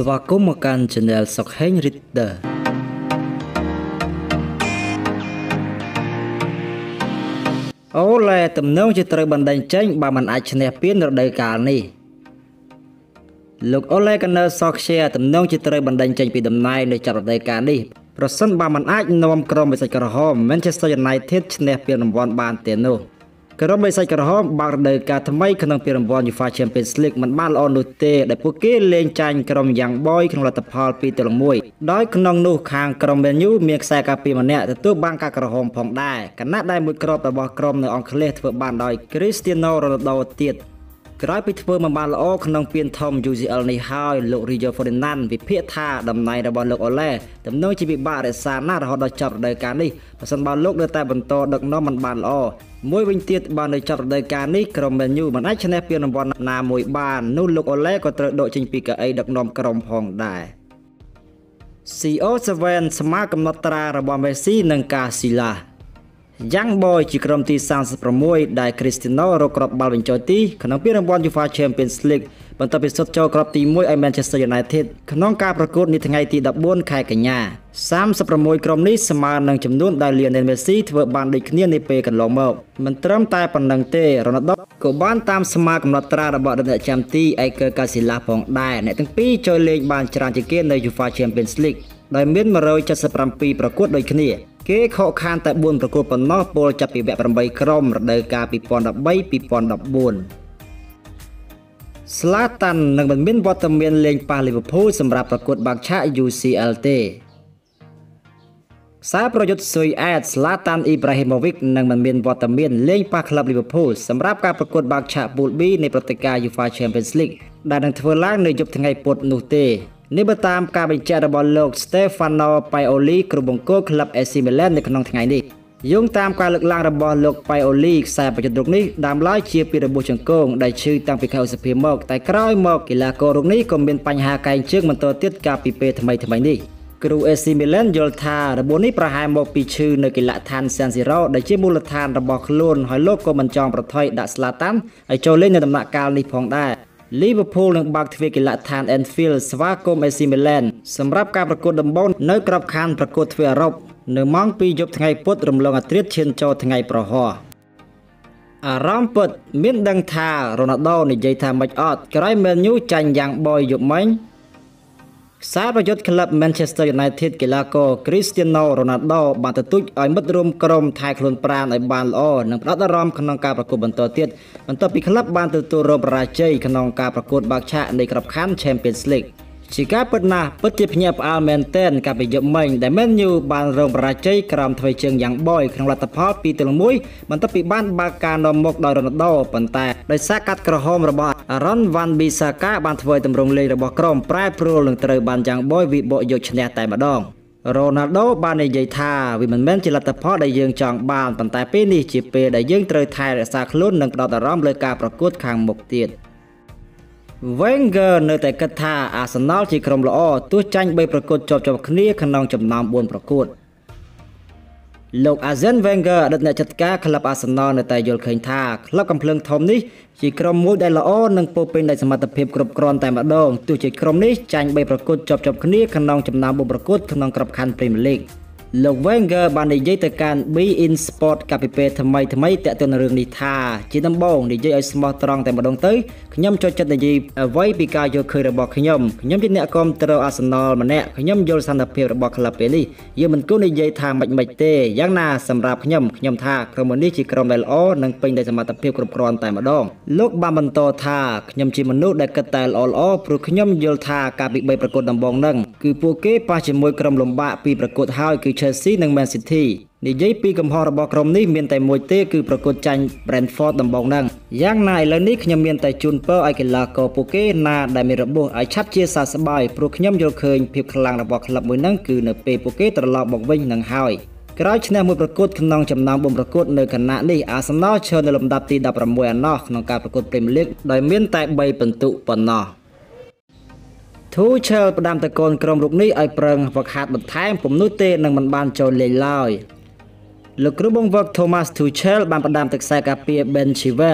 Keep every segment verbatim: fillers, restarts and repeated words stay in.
ស្វាគមន៍មកកាន់ Channel សុកហេង Reader អូឡែទំនងជាត្រូវបណ្ដេញចេញបើមិនអាចឈ្នះពានរដូវកាលនេះលោកអូឡែ Gunnar Solskjaer ទំនងជាត្រូវបណ្ដេញចេញពីតំណែងនៅចុងរដូវកាលនេះប្រសិនបើមិនអាចនាំក្រុមបិសាចក្រហម Manchester United ឈ្នះពានរង្វាន់បានទេនោះក្រុមបិសាចក្រហមបើករដូវកាលថ្មីក្នុងពានរង្វាន់ UEFA Champions League មិនបានល្អនោះទេដែលពួកគេលេងចាញ់ក្រុម Young Boys ក្នុងលទ្ធផល ពីរទល់មួយដោយក្នុងនោះខាងក្រុម Man U មានខ្សែការពារម្នាក់ទទួលបានការក្រហមផងដែរខណៈដែលមួយគ្រាប់របស់ក្រុមនៅអង់គ្លេសធ្វើបានដោយ Cristiano Ronaldo ទៀតក្រោយពីធ្វើមិនបានល្អក្នុងពានធំ U C L នេះហើយលោក Rio Ferdinand វិភាគថាតំណែងរបស់លោក Ole ទំនងជាពិបាករក្សាណាស់រហូតដល់ចប់រដូវកាលនេះបើសិនបើលោកនៅតែបន្តដឹកនាំមិនបានល្អមួយវិញទៀតបើនៅចប់រដូវកាលនេះក្រុម Man U មិនអាចឈ្នះពានរង្វាន់ណាមួយបាននោះលោក Ole ក៏ត្រូវដកចេញពីកៅអីដឹកនាំក្រុមផងដែរ C E O សេវែន ស្មើកំណត់ត្រារបស់ Messi និងកាស៊ីឡាYoung Boys ជាក្រុមទីសាមសិប៦ដែល Cristiano រកគ្រាប់បាល់បញ្ចូលទីក្នុងពានរង្វាន់ UEFA Champions League បន្ទាប់ពីសុទ្ធចូលគ្រាប់ទីមួយឲ្យ Manchester United ក្នុងការប្រកួតនាថ្ងៃទីដប់បួនខែកញ្ញាសាមសិប៦ក្រុមនេះស្មើនឹងចំនួនដែល Lionel Messi ធ្វើបានដូចគ្នានាពេលកន្លងមកមិនត្រឹមតែប៉ុណ្ណឹងទេ Ronaldo ក៏បានតាមស្មើកំណត់ត្រារបស់អ្នកចាំទី Iker Casillas ផងដែរអ្នកទាំងពីរចូលលេងបានច្រើនជាងគេនៅ UEFA Champions League ដោយមានmột trăm七mươi bảyប្រកួតដូចគ្នាគេខកខានតែបួនប្រកួតប៉ុណ្ណោះពលចាប់ពីវគ្គប្រាំបីក្រុមរដូវកាលពីរពាន់ដប់បី ពីរពាន់ដប់បួន Zlatan នឹងមិនមានវត្តមានលេងប៉ះ Liverpool សម្រាប់ប្រកួតបាល់ឆាក U C L ទេខ្សែប្រយុទ្ធស៊ុយអែត Zlatan Ibrahimovic នឹងមិនមានវត្តមានលេងប៉ះក្លឹប Liverpool សម្រាប់ការប្រកួតបាល់ឆាក Pool B នៃព្រឹត្តិការណ៍ UEFA Champions League ដែលនឹងធ្វើឡើងនៅយប់ថ្ងៃពុធនោះទេនេះបើតាមការបញ្ជាក់របស់លោក Stefano Pioli គ្រូបង្គោលក្លឹប A C Milan នៅក្នុងថ្ងៃនេះយោងតាមការលើកឡើងរបស់លោក Pioli ខ្សែប្រយុទ្ធរូបនេះដើមឡើយជាពីរបួសជង្គង់ដែលឈឺតាំងពីខែឧសភាមកតែក្រោយមកកីឡាកររូបនេះក៏មានបញ្ហាកែងជើងបន្តទៀតកាលពីពេលថ្មីថ្មីនេះគ្រូ A C Milan យល់ថារបួសនេះប្រហែលមកពីឈឺនៅកីឡដ្ឋាន San Siro ដែលជាមូលដ្ឋានរបស់ខ្លួនហើយលោកក៏មិនចង់ប្រថុយដាក់ Zlatan ឲ្យចូលលេងនៅដំណាក់កាលនេះផងដែរLiverpool នឹងបើកទ្វារកីឡដ្ឋាន Anfield ស្វាគមន៍ A C Milan សម្រាប់ការប្រកួតដំបូងនៅក្របខ័ណ្ឌប្រកួតទ្វេអឺរ៉ុបនៅម៉ោងពីរយប់ថ្ងៃពុធរំលងអាធ្រាត្រឈានចូលថ្ងៃប្រហ័សអារម្មណ៍ពិតមានដឹងថា Ronaldo និយាយថាមិនអត់ក្រោយ Man U ចាញ់ Young Boys យប់មិញខ្សែប្រយុទ្ធក្លឹប Manchester United កីឡាករ Cristiano Ronaldo បានទទូចឲ្យមិត្តរួមក្រុមថែខ្លួនប្រាណឲ្យបានល្អនិងផ្ដោតអារម្មណ៍ក្នុងការប្រកួតបន្តទៀតបន្ទាប់ពីក្លឹបបានទទួលរងបរាជ័យក្នុងការប្រកួតបាល់ឆាកនៃក្របខ័ណ្ឌ Champions League ជាការពិតណាស់ពិតជាភ្ញាក់ផ្អើលមែនទែនកាលពីយប់មិញដែល Man U បានរងបរាជ័យក្រោមធ្វើជើង Young Boys ក្នុងលទ្ធផលពីរទល់មួយបន្ទាប់ពីបានបើកការនាំមុខដោយ Ronaldo ប៉ុន្តែដោយសារកាត់ក្រហមរបស់ Aaron Wan-Bissaka បានធ្វើឲ្យទម្រង់លេងរបស់ក្រុមប្រែប្រួលនឹងត្រូវបាន Young Boys វិបកយកឈ្នះតែម្ដង Ronaldo បាននិយាយថាវាមិនមែនជាលទ្ធផលដែលយើងចង់បានប៉ុន្តែពេលនេះជាពេលដែលយើងត្រូវថែរក្សាខ្លួននិងផ្ដោតអារម្មណ៍លើការប្រកួតខាងមុខទៀតWenger នៅតែគិតថា Arsenal ជាក្រុមល្អទោះចាញ់បីប្រកួតជាប់ៗគ្នាក្នុងចំណោមបួនប្រកួតលោក Arsene Wenger អតីតអ្នកចាត់ការក្លឹប Arsenal នៅតែយល់ឃើញថាក្លឹបកំភ្លើងធំនេះជាក្រុមមួយដែលល្អនិងពោរពេញដោយសមត្ថភាពគ្រប់គ្រាន់តែម្ដងទោះជាក្រុមនេះចាញ់បីប្រកួតជាប់ៗគ្នាក្នុងចំណោមបួនប្រកួតក្នុងក្របខ័ណ្ឌ Premier Leagueលោក Wenger បាននិយាយទៅកាន់ Be In Sport កាលពីពេលថ្មីថ្មីតាក់ទងនឹងរឿងនេះថាជាដំបូងនិយាយឲ្យស្មោះត្រង់តែម្ដងទៅខ្ញុំចូលចិត្តនិយាយអ្វីពីការយល់ឃើញរបស់ខ្ញុំខ្ញុំជាអ្នកគាំទ្រ Arsenal ម្នាក់ខ្ញុំយល់សន្តិភាពរបស់ក្លឹបពេលនេះយើងមិនគួរនិយាយថាមិនមិនទេយ៉ាងណាសម្រាប់ខ្ញុំខ្ញុំថាក្រុមនេះជាក្រុមដែលល្អនិងពេញដោយសមត្ថភាពគ្រប់គ្រាន់តែម្ដងលោកបានបន្តថាខ្ញុំជាមនុស្សដែលគិតតែល្អល្អព្រោះខ្ញុំយល់ថាការពីបីប្រកួតដំបូងហ្នឹងគឺពួកគេប៉ះជាមួយក្រុមលំបាកពីប្រកួតហើយគឺChelsea និង Man City និយាយពីកំហុសរបស់ក្រុមនេះមានតែមួយទេគឺប្រកួតចាញ់ Brentford ដំបូងហ្នឹងយ៉ាងណាឥឡូវនេះខ្ញុំមានតែជូនពរឲ្យកីឡាករពួកគេណាដែលមានរបួសឲ្យឆាប់ជាសះស្បើយព្រោះខ្ញុំយល់ឃើញភាពខ្លាំងរបស់ក្លឹបមួយហ្នឹងគឺនៅពេលពួកគេត្រឡប់មកវិញនឹងហើយក្រោយឈ្នះមួយប្រកួតក្នុងចំណោមបួនប្រកួតនៅគណៈនេះ Arsenal ឈរនៅលំដាប់ទីដប់ប្រាំមួយឯណោះក្នុងការប្រកួត Premier League ដោយមានតែបីពិន្ទុប៉ុណ្ណោះTuchel ផ្ដាំទៅកូនក្រុមរូបនេះឲ្យប្រឹងហ្វឹកហាត់បន្ថែមពុំនោះទេនឹងមិនបានចូលលេងឡើយលោកគ្រូបង្វឹក Thomas Tuchel បានផ្ដាំទឹកខ្សែការពារ Ben Chilwell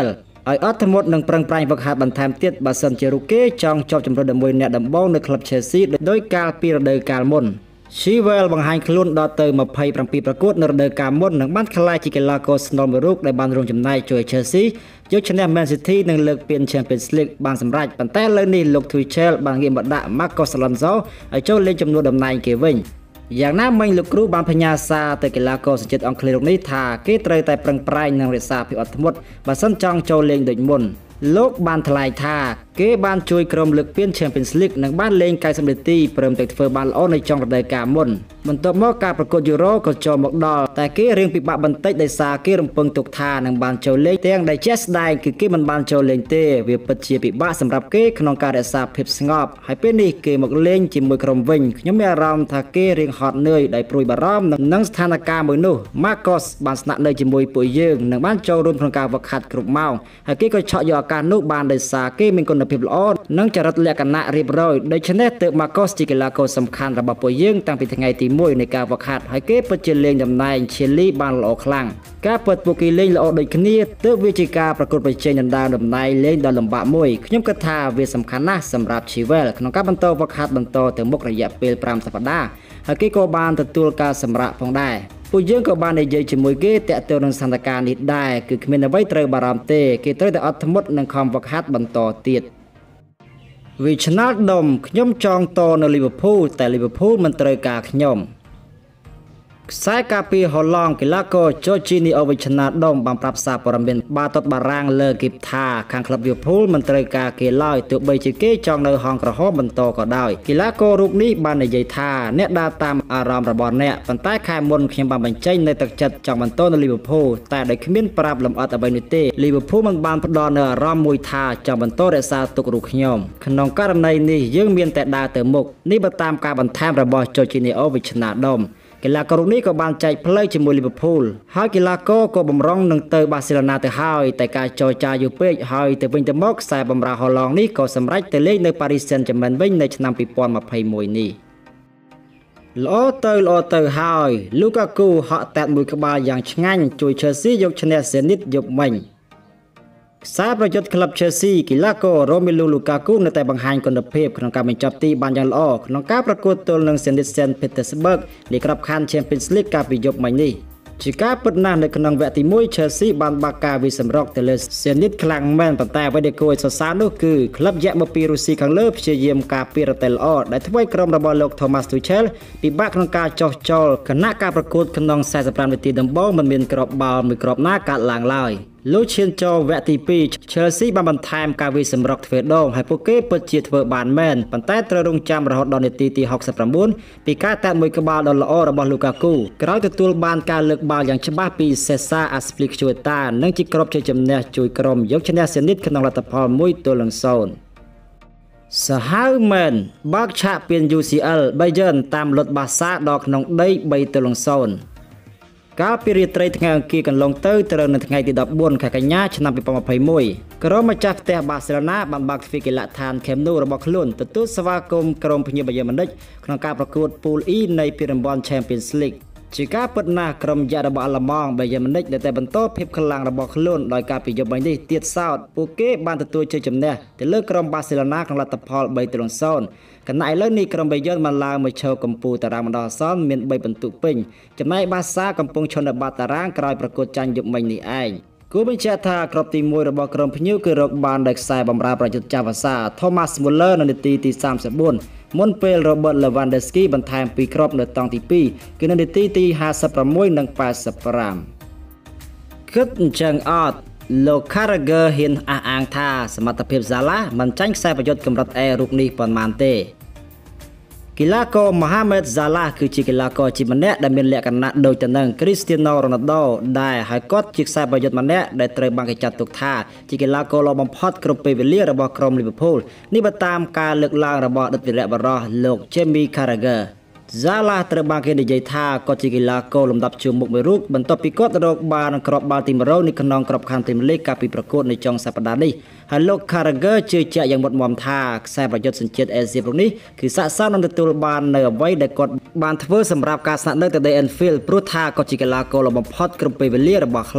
ឲ្យអត់ធ្មត់នឹងប្រឹងប្រែងវឹកហាត់បន្ថែមទៀតបើសិនជារូគេចង់ជាប់ជំរឿនជាមួយអ្នកដំបងនៅក្លឹប Chelsea ដោយកាលពីរដូវកាលមុន Chilwell បង្ហាញខ្លួនដល់ទៅยี่สิบเจ็ดប្រកួតនៅរដូវកាលមុននិងបានក្លាយជាកីឡាករស្នូលមួយរូបដែលបានរួមចំណែកជួយ Chelsea យកឈ្នះ Man City និងលើកពាន Champions League បានសម្រេចប៉ុន្តែលើនេះលោក Tuchel បានងាកមកដាក់ Marcos Alonso ឲ្យចូលលេងចំនួនតំណែងគេវិញយ៉ាងណាមិញលោកគ្រូបានបញ្ញាសារទៅកីឡាករសញ្ជាតិអង់គ្លេសរូបនេះថាគេត្រូវតែប្រឹងប្រែងនិងរក្សាភាពអត់ធ្មត់បើសិនចង់ចូលលេងដូចមុនលោកបានថ្លែងថាគេបានជួយក្រុមលើកពាន Champions League និងបានលេង九十នាទីព្រមទាំងធ្វើបានល្អនៅចុងរដូវកាលមុនបន្ទាប់មកការប្រកួត Euro ក៏ចូលមកដល់តែគេរៀងពិបាកបន្តិចដោយសារគេរំពឹងទុកថានឹងបានចូលលេងទាំងដែលជាក់ស្ដែងគឺគេមិនបានចូលលេងទេវាពិតជាពិបាកសម្រាប់គេក្នុងការរក្សាភាពស្ងប់ហើយពេលនេះគេមកលេងជាមួយក្រុមវិញខ្ញុំមានអារម្មណ៍ថាគេរៀងហត់នឿយដោយព្រួយបារម្ភនឹងស្ថានភាពមួយនោះ Marcos បានស្នាក់នៅជាមួយពួកយើងនិងបានចូលរួមក្នុងការវឹកហាត់គ្រប់ម៉ោងហើយគេក៏ឆក់យកឱកាសនោះបានដោយសារគេមានគុណភាពល្អនិងចរិតលក្ខណៈរៀបរយដូច្នេះទើប Marcos ជាកីឡាករសំខាន់របស់ពួកយើងតាំងពីថ្ងៃទីមួយនៃការវឹកហាត់ហើយគេពិតជាលេងតំណែង Chelsea បានល្អខ្លាំងការពិតពួកគេលេងល្អដូចគ្នាទើបវាជាការប្រកួតប្រជែងដណ្ដើមតំណែងលេងដ៏លំបាកមួយខ្ញុំគិតថាវាសំខាន់ណាស់សម្រាប់ Chilwell ក្នុងការបន្តវឹកហាត់បន្តទៅមុខរយៈពេលfiveសប្តាហ៍ហើយគេក៏បានទទួលការសម្រាកផងដែរពួកយើងក៏បាននិយាយជាមួយគេតាក់ទងនឹងស្ថានភាពនេះដែរគឺគ្មានអ្វីត្រូវបារម្ភទេគេត្រូវតែអត់ធ្មត់និងខំវឹកហាត់បន្តទៀតវិជ្ជណាល់ដុំខ្ញុំចង់តនៅ Liverpool តែ Liverpool មិនត្រូវការខ្ញុំខ្សែការពារហូឡង់កីឡាករ Jorginho វិជ្ជណាល់ដុំបានប្រាប់សារព័ត៌មានបាតុតបារាំងលើគីបថាខាងក្លឹប Liverpool មិនត្រូវការគេឡើយទោះបីជាគេចង់នៅហងក្រហមបន្តក៏ដោយកីឡាកររូបនេះបាននិយាយថាអ្នកដើរតាមអារម្មណ៍របស់អ្នកប៉ុន្តែខែមុនខ្ញុំបានបញ្ចេញនៅទឹកចិត្តចង់បន្តនៅ Liverpool តែដោយគ្មានប្រាប់លម្អិតអ្វីនោះទេ Liverpool មិនបានផ្ដល់នូវអារម្មណ៍មួយថាចង់បន្តរក្សាទុករូបខ្ញុំក្នុងករណីនេះយើងមានតែដើរទៅមុខនេះបើតាមការបន្ថែមរបស់ Jorginho វិជ្ជណាល់ដុំកីឡាករនេះក៏បានចែកផ្លូវជាមួយ Liverpool ហើយកីឡាករក៏បំរុងនឹងទៅ Barcelona ទៅហើយតែការចរចាយូរពេកហើយទៅវិញទៅមកខ្សែបម្រើហូឡង់នេះក៏សម្រេចទៅលេងនៅ Paris Saint-Germain វិញនៅឆ្នាំtwo thousand twenty-oneនេះល្អទៅល្អទៅហើយ Lukaku ហក់តាត់មួយក្បាលយ៉ាងឆ្ងាញ់ជួយ Chelsea យកឈ្នះ Zenit យប់មិញខ្សែប្រយុទ្ធក្លឹប Chelsea កីឡាករ Romelu Lukaku នៅតែបង្ហាញគុណភាពក្នុងការបញ្ចប់ទីបានយ៉ាងល្អក្នុងការប្រកួតទល់នឹង Zenit Saint Petersburg នៃក្របខ័ណ្ឌ Champions League កាលពីយប់មិញនេះជាការពិតណាស់នៅក្នុងវគ្គទីone Chelsea បានបាក់ការវិសម្រុកទៅលើ Zenit ខ្លាំងមែនប៉ុន្តែអ្វីដែលគួរឲ្យសរសើរនោះគឺក្លឹបយក្សមកពីរុស្ស៊ីខាងលើព្យាយាមការពាររតែល្អដែលធ្វើឲ្យក្រុមរបស់លោក Thomas Tuchel ពិបាកក្នុងការចោះចោលគណៈការប្រកួតក្នុងforty-fiveនាទីដំបូងមិនមានគ្រាប់បាល់មួយគ្រាប់ណាកាត់ឡើងឡើយលុះឈានចូលវគ្គទីtwo Chelsea បានបន្ថែមការវាយសម្រុកទ្វេដងហើយពួកគេពិតជាធ្វើបានមែនប៉ុន្តែត្រូវរងចាំរហូតដល់នាទីទីsixty-nineពីការតាត់មួយក្បាលដ៏ល្អរបស់ Lukaku ក្រោយទទួលបានការលើកបាល់យ៉ាងច្បាស់ពី Cesar Azpilicueta និងជាគ្រាប់ជ័យជំនះជួយក្រុមយកឈ្នះ Zenit ក្នុងលទ្ធផលoneទល់នឹងzeroសាហាវមែនបើកឆាកពាន U C L Bayern តាមលុតបាសាដល់ក្នុងដីthreeទល់នឹងzeroកាលពីរាត្រីថ្ងៃអង្គារកន្លងទៅត្រូវនៅថ្ងៃទីfourteenខែកញ្ញាឆ្នាំtwo thousand twenty-oneក្រុមម្ចាស់ផ្ទះបាសេឡូណាបានបើកទ្វារកីឡដ្ឋាន Camp Nou របស់ខ្លួនទទួលស្វាគមន៍ក្រុមភ្ញៀវបាយ៉ឺនម៉ូនិចក្នុងការប្រកួត Pool E នៃពានរង្វាន់ Champions League ជាការពិតណាស់ក្រុមយក្សរបស់អាល្លឺម៉ង់បាយ៉ឺនម៉ូនិចដែលតែបន្តភាពខ្លាំងរបស់ខ្លួនដោយការពីយប់មិញនេះទៀតសោតពួកគេបានទទួលជ័យជំនះទៅលើក្រុមបាសេឡូណាក្នុងលទ្ធផលthreeទល់នឹងzeroគណៈឥឡូវនេះក្រុមបាយ៉ឺនបានឡើងមកឈរកំពូលតារាងបណ្ដោះអាសន្នមានthreeពិន្ទុពេញចំណែកបាសាកំពុងឈរនៅបាតតារាងក្រោយប្រកួតចាញ់យប់មិញនេះឯងគួរបញ្ជាក់ថាគ្រាប់ទីoneរបស់ក្រុមភ្ញៀវគឺរកបានដោយខ្សែបម្រើប្រយុទ្ធចាស់វសា Thomas Muller នៅនាទីទីthirty-fourមុនពេល Robert Lewandowski បន្ថែមពីរគ្រាប់នៅតង់ទីtwoគឺនៅនាទីទីfifty-sixនិងeighty-fiveគិតអញ្ចឹងអត់លោក Carragher ហ៊ានអះអាងថាសមត្ថភាព Salah មិនចាញ់ខ្សែប្រយុទ្ធកម្រិត A រូបនេះប៉ុន្មានទេកីឡាករ Mohamed Salah គឺជាកីឡាករជាតិម្នាក់ដែលមានលក្ខណៈដូចទៅនឹង Cristiano Ronaldo ដែរហើយគាត់ជាខ្សែប្រយុទ្ធម្នាក់ដែលត្រូវបានគេចាត់ទុកថាជាកីឡាករល្អបំផុតគ្រប់ពេលវេលារបស់ក្រុម Liverpool នេះបើតាមការលើកឡើងរបស់អតីតវីរៈបុរសលោក Jamie Carragher Salah ត្រូវបានគេនិយាយថាគាត់ជាកីឡាករលំដាប់ជួរមុខមួយរូបបន្ទាប់ពីគាត់រកបានគ្រាប់បាល់ទីone hundredនៅក្នុងក្របខ័ណ្ឌ Premier League កាលពីប្រកួតនៅចុងសប្តាហ៍នេះហើយលោក Carragher ជឿជាក់យ៉ាងមុតមាំថាខ្សែប្រយុទ្ធសញ្ជាតិអេស៊ីបរូបនេះគឺស័ក្តិសមនឹងទទួលបាននៅអ្វីដែលគាត់បានធ្វើសម្រាប់ការស្នាក់នៅទៅ Anfield ព្រោះថាគាត់ជាកីឡាករល្អបំផុតគ្រប់ពេលវេលារបស់ក្លឹប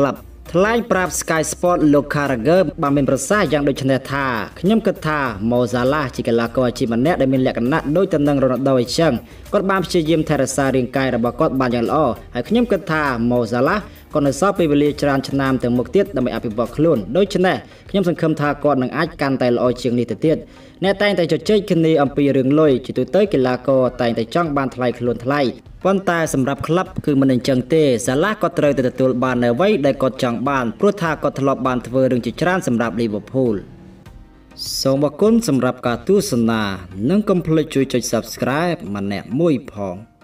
ថ្លែងប្រាប់ Sky Sport លោក Carragher បានមានប្រសាសន៍យ៉ាងដូចនេះថាខ្ញុំគិតថា Mo Salah ជាកីឡាករអាជីពម្នាក់ដែលមានលក្ខណៈដូចទៅនឹង Ronaldo អញ្ចឹងគាត់បានព្យាយាមថែរក្សារាងកាយរបស់គាត់បានយ៉ាងល្អហើយខ្ញុំគិតថា Mo Salah គាត់នៅសល់ពេលវេលាច្រើនឆ្នាំទៅមុខទៀតដើម្បីអភិវឌ្ឍខ្លួនដូច្នេះខ្ញុំសង្ឃឹមថាគាត់នឹងអាចកាន់តែល្អជាងនេះទៅទៀតអ្នកតែងតែជជែកគ្នាអំពីរឿងលុយជាទូទៅកីឡាករតែងតែចង់បានថ្លៃខ្លួនថ្លៃប៉ុន្តែសម្រាប់ក្លឹបគឺមិនអញ្ចឹងទេសាឡាគាត់ត្រូវតែទទួលបាននៅអ្វីដែលគាត់ចង់បានព្រោះថាគាត់ធ្លាប់បានធ្វើរឿងជាច្រើនសម្រាប់ Liverpool សូមអរគុណសម្រាប់ការទស្សនានិងកុំភ្លេចជួយចុច Subscribe ម្នាក់មួយផង